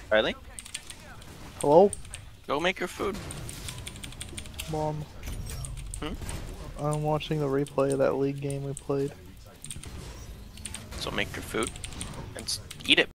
Riley, Hello? go make your food. Mom. Hmm? I'm watching the replay of that league game we played. So make your food and eat it.